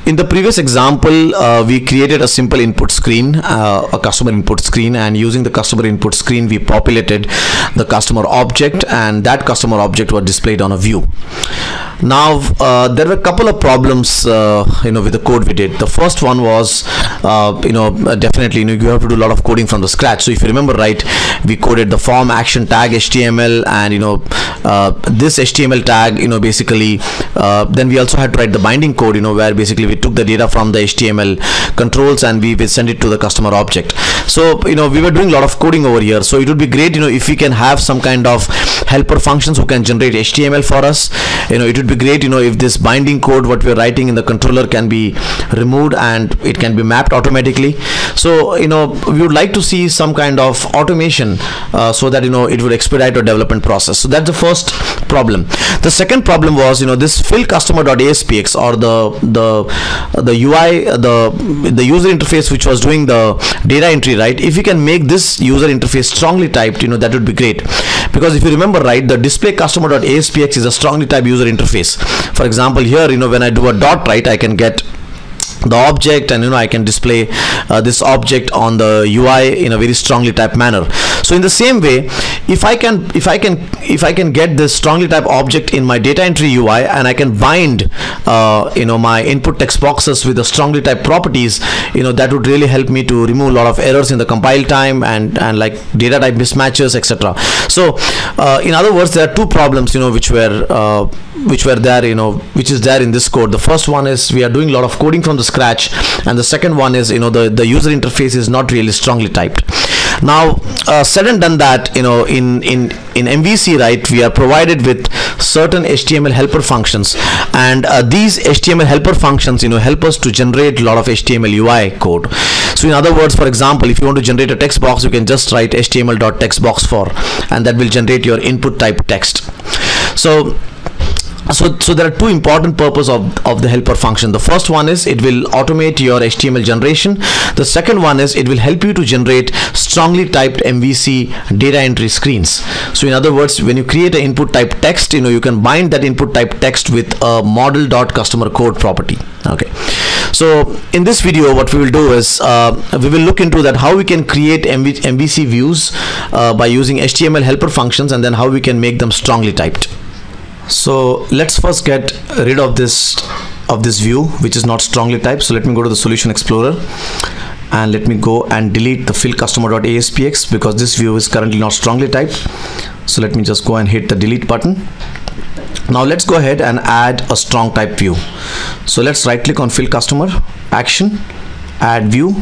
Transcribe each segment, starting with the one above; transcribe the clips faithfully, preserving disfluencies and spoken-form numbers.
in the previous example, uh, we created a simple input screen, uh, a customer input screen, and using the customer input screen, we populated the customer object, and that customer object was displayed on a view. Now, uh, there were a couple of problems, uh, you know, with the code we did. The first one was, uh, you know, definitely, you know, you have to do a lot of coding from the scratch. So if you remember right, we coded the form action tag H T M L, and you know, uh, this H T M L tag, you know, basically, uh, then we also had to write the binding code, you know, where basically we took the data from the H T M L controls and we will send it to the customer object. So, you know, we were doing a lot of coding over here. So it would be great, you know, if we can have some kind of helper functions who can generate H T M L for us. You know, it would be great, you know, if this binding code what we're writing in the controller can be removed and it can be mapped automatically. So, you know, we would like to see some kind of automation uh, so that, you know, it would expedite our development process. So that's the first problem. The second problem was, you know, this fill customer.aspx, or the the the U I, the the user interface which was doing the data entry, right? If we can make this user interface strongly typed, you know, that would be great. Because if you remember right, the display customer.aspx is a strongly typed user interface. For example, here, you know, when I do a dot, right, I can get the object, and you know, I can display uh, this object on the U I in a very strongly typed manner. So in the same way, if I can if I can if I can get this strongly typed object in my data entry U I, and I can bind uh, you know, my input text boxes with the strongly typed properties, you know, that would really help me to remove a lot of errors in the compile time and and like data type mismatches, etc. So uh, in other words, there are two problems, you know, which were uh, which were there, you know, which is there in this code. The first one is we are doing a lot of coding from the scratch, and the second one is, you know, the the user interface is not really strongly typed. Now, uh, said and done that, you know, in in in M V C, right, we are provided with certain H T M L helper functions, and uh, these H T M L helper functions, you know, help us to generate a lot of H T M L U I code. So in other words, for example, if you want to generate a text box, you can just write H T M L dot text box for, and that will generate your input type text. So So, so there are two important purposes of, of the helper function. The first one is it will automate your H T M L generation. The second one is it will help you to generate strongly typed M V C data entry screens. So in other words, when you create an input type text, you know, you can bind that input type text with a model.customerCode property. Okay. So in this video, what we will do is uh, we will look into that how we can create M V C views uh, by using H T M L helper functions, and then how we can make them strongly typed. So let's first get rid of this of this view which is not strongly typed. So let me go to the Solution Explorer, and let me go and delete the fill customer.aspx, because this view is currently not strongly typed. So let me just go and hit the delete button. Now let's go ahead and add a strong type view. So let's right click on fill customer, action, add view,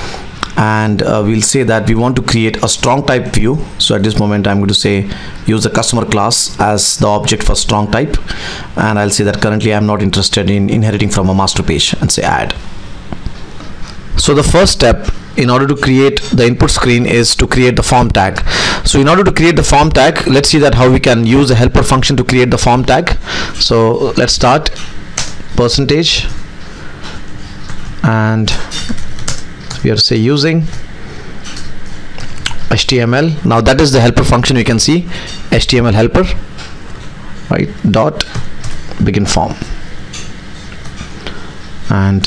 and uh, we'll say that we want to create a strong type view. So at this moment I'm going to say use the customer class as the object for strong type, and I'll say that currently I'm not interested in inheriting from a master page, and say add. So the first step in order to create the input screen is to create the form tag. So in order to create the form tag, let's see that how we can use a helper function to create the form tag. So let's start percentage, and we are say using H T M L. Now that is the helper function. You can see H T M L helper, right, dot begin form, and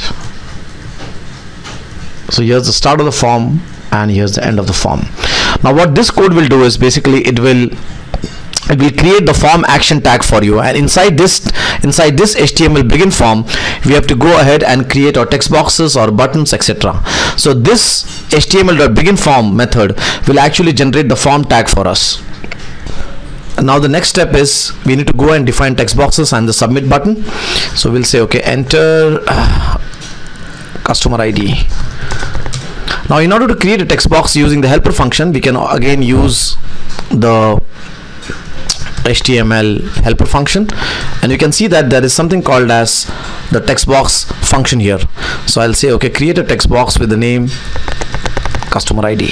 so here's the start of the form and here's the end of the form. Now what this code will do is basically it will it will create the form action tag for you, and inside this inside this H T M L begin form we have to go ahead and create our text boxes or buttons, etc. So this H T M L.begin form method will actually generate the form tag for us. Now the next step is we need to go and define text boxes and the submit button. So we'll say okay, enter uh, customer I D. Now in order to create a text box using the helper function, we can again use the H T M L helper function, and you can see that there is something called as the text box function here. So I'll say okay, create a text box with the name customer I D.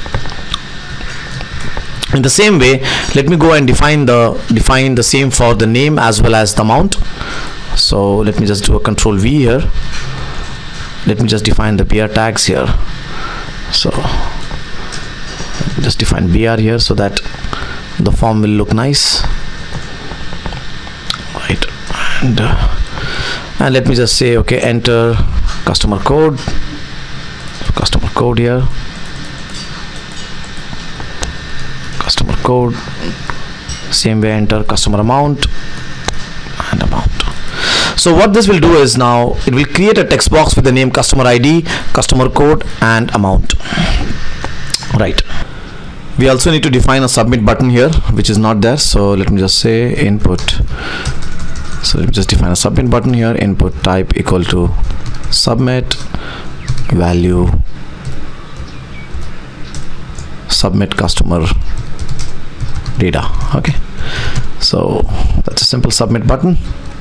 In the same way, let me go and define the define the same for the name as well as the amount. So let me just do a control V here. Let me just define the B R tags here. So just define B R here so that the form will look nice, right? And uh, and let me just say okay, enter customer code, customer code here, customer code, same way enter customer amount and amount. So what this will do is now it will create a text box with the name customer I D, customer code and amount. Right. We also need to define a submit button here, which is not there. So let me just say input. So let me just define a submit button here. Input type equal to submit, value submit customer data. Okay. So that's a simple submit button.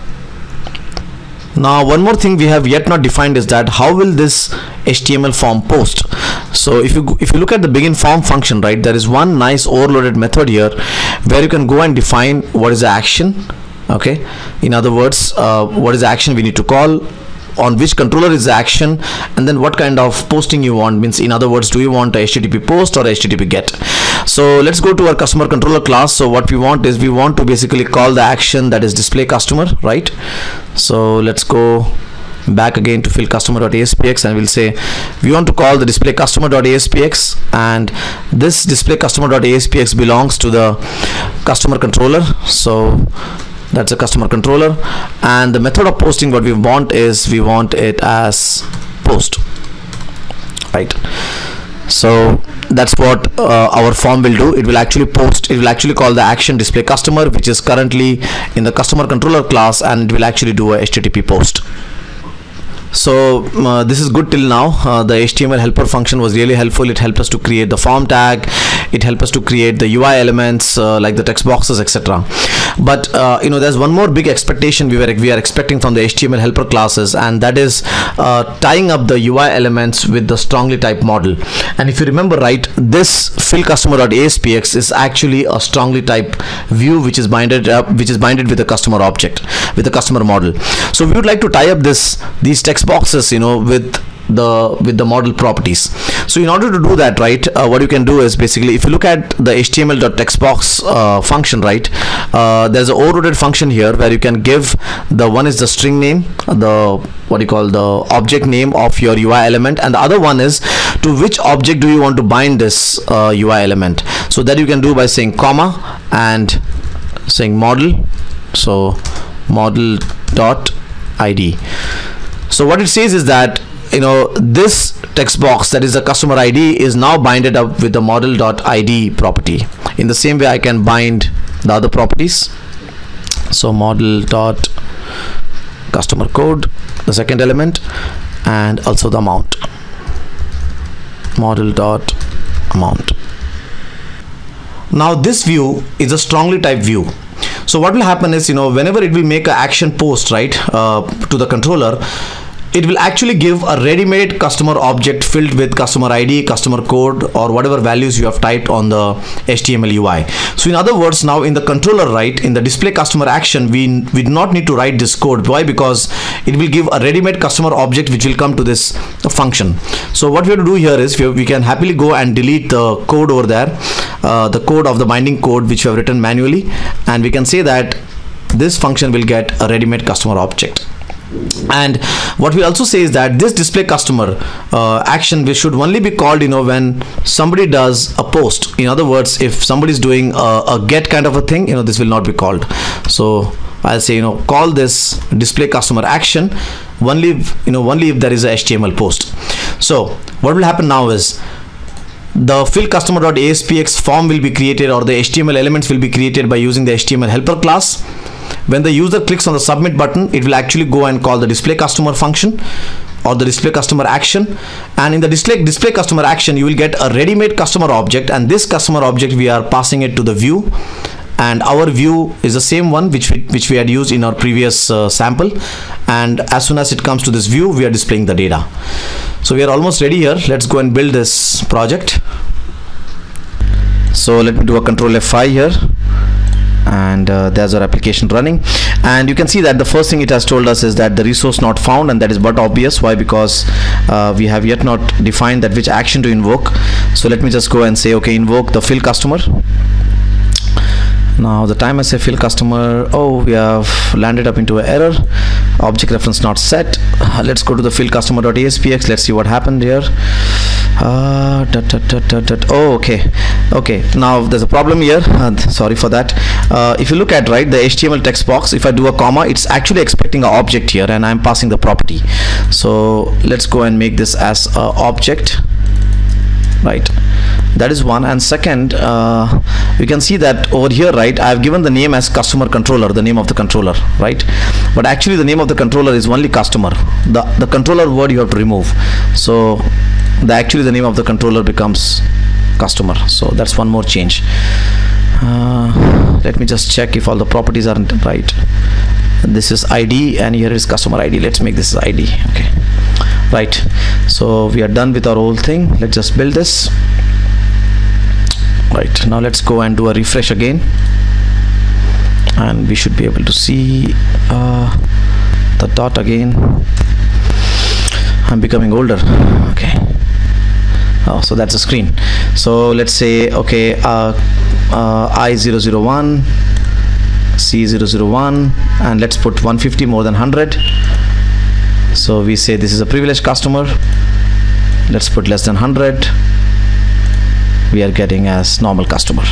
Now one more thing we have yet not defined is that how will this H T M L form post. So if you if you look at the begin form function, right, there is one nice overloaded method here where you can go and define what is the action. Okay, in other words, uh, what is the action we need to call, on which controller is the action, and then what kind of posting you want. Means in other words, do you want a H T T P post or H T T P get? So let's go to our customer controller class. So what we want is we want to basically call the action that is display customer, right? So let's go back again to fill customer.aspx and we'll say we want to call the display customer.aspx, and this display customer.aspx belongs to the customer controller. So that's a customer controller, and the method of posting what we want is we want it as post, right? So that's what uh, our form will do. It will actually post, it will actually call the action display customer, which is currently in the customer controller class, and it will actually do a H T T P post. So uh, this is good till now. Uh, the H T M L helper function was really helpful. It helped us to create the form tag, it helped us to create the U I elements uh, like the text boxes, et cetera. But uh, you know, there's one more big expectation we were we are expecting from the H T M L helper classes, and that is uh, tying up the U I elements with the strongly typed model. And if you remember right, this fill customer.aspx is actually a strongly typed view which is binded up, which is binded with the customer object, with the customer model. So we would like to tie up this these text boxes, you know, with the with the model properties. So in order to do that, right, uh, what you can do is basically, if you look at the H T M L.textbox uh, function, right, uh, there's an overloaded function here where you can give the one is the string name, the what you call the object name of your U I element, and the other one is to which object do you want to bind this uh, U I element. So that you can do by saying comma and saying model. So model dot I D. So what it says is that, you know, this text box, that is the customer I D, is now binded up with the model.id property. In the same way I can bind the other properties. So model dot customer code, the second element, and also the amount, model dot amount. Now this view is a strongly typed view. So what will happen is, you know, whenever it will make an action post, right, uh, to the controller, it will actually give a ready-made customer object filled with customer I D, customer code, or whatever values you have typed on the H T M L U I. So in other words, now in the controller, right, in the display customer action, we we do not need to write this code. Why? Because it will give a ready-made customer object which will come to this function. So what we have to do here is we, we can happily go and delete the code over there, uh, the code of the binding code which we have written manually, and we can say that this function will get a ready-made customer object. And what we also say is that this display customer uh, action we should only be called, you know, when somebody does a post. In other words, if somebody is doing a, a get kind of a thing, you know, this will not be called. So I'll say, you know, call this display customer action only if, you know, only if there is a H T M L post. So what will happen now is the fill customer.aspx form will be created, or the H T M L elements will be created by using the H T M L helper class. When the user clicks on the submit button, it will actually go and call the display customer function or the display customer action, and in the display display customer action you will get a ready-made customer object, and this customer object we are passing it to the view, and our view is the same one which we, which we had used in our previous uh, sample, and as soon as it comes to this view we are displaying the data. So we are almost ready here. Let's go and build this project. So let me do a control F five here, and uh, there's our application running, and you can see that the first thing it has told us is that the resource not found, and that is but obvious. Why? Because uh, we have yet not defined that which action to invoke. So let me just go and say okay, invoke the fill customer, Now the time I say fill customer, oh, we have landed up into an error, object reference not set. Uh, let's go to the fill customer.aspx. Let's see what happened here. Uh, dot, dot, dot, dot, dot. Oh, okay, okay. Now there's a problem here. Uh, sorry for that. Uh, if you look at right the H T M L text box, if I do a comma, it's actually expecting an object here, and I'm passing the property. So let's go and make this as an object. Right, that is one. And second, uh, you can see that over here, right, I have given the name as customer controller, the name of the controller, right, but actually the name of the controller is only customer. The the controller word you have to remove, so the actually the name of the controller becomes customer. So that's one more change. Uh, let me just check if all the properties aren't right. This is I D and here is customer I D. Let's make this I D. Okay, right, so we are done with our whole thing. Let's just build this. Right, now let's go and do a refresh again, and we should be able to see uh, the dot again. I'm becoming older. Okay, oh, so that's the screen. So let's say, okay, uh, uh, I zero zero one, C zero zero one, and let's put one fifty more than one hundred. So we say this is a privileged customer. Let's put less than one hundred. We are getting as normal customer.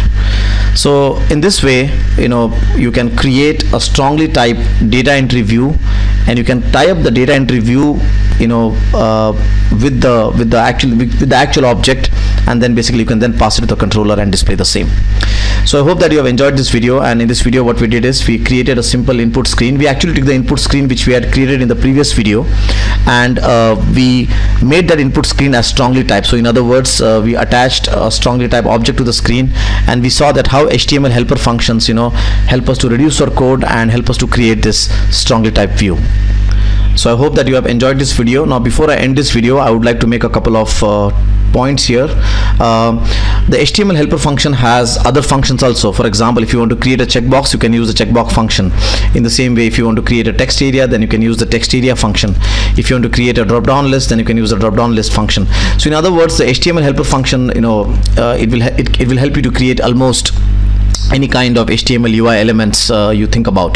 So in this way, you know, you can create a strongly typed data entry view, and you can tie up the data entry view, you know, uh, with the with the actual with, with the actual object, and then basically you can then pass it to the controller and display the same. So I hope that you have enjoyed this video, and in this video what we did is we created a simple input screen. We actually took the input screen which we had created in the previous video, and uh, we made that input screen as strongly typed. So in other words, uh, we attached a strongly typed object to the screen, and we saw that how H T M L helper functions, you know, help us to reduce our code and help us to create this strongly typed view. So I hope that you have enjoyed this video. Now before I end this video, I would like to make a couple of uh, points here. Uh, the H T M L helper function has other functions also. For example, if you want to create a checkbox, you can use the checkbox function. In the same way, if you want to create a text area, then you can use the text area function. If you want to create a drop down list, then you can use the drop down list function. So in other words, the H T M L helper function, you know, uh, it will it, it will help you to create almost any kind of H T M L U I elements uh, you think about.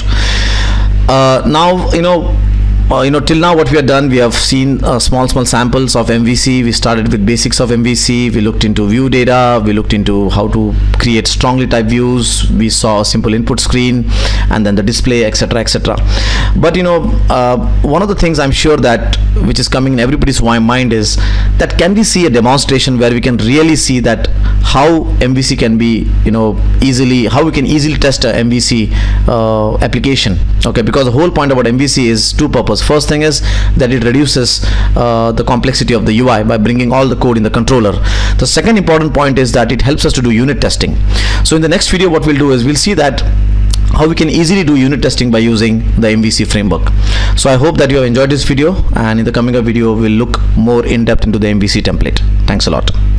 Uh, now, you know, Uh, you know, till now what we have done, we have seen uh, small small samples of M V C. We started with basics of M V C. We looked into ViewData. We looked into how to create strongly typed views. We saw a simple input screen, and then the display, etc, etc. But you know, uh, one of the things I'm sure that which is coming in everybody's mind is that can we see a demonstration where we can really see that how M V C can be, you know, easily, how we can easily test a M V C uh, application. Okay, because the whole point about M V C is two purposes. First thing is that it reduces uh, the complexity of the U I by bringing all the code in the controller. The second important point is that it helps us to do unit testing. So in the next video what we'll do is we'll see that how we can easily do unit testing by using the M V C framework. So I hope that you have enjoyed this video, and in the coming up video we'll look more in depth into the M V C template. Thanks a lot.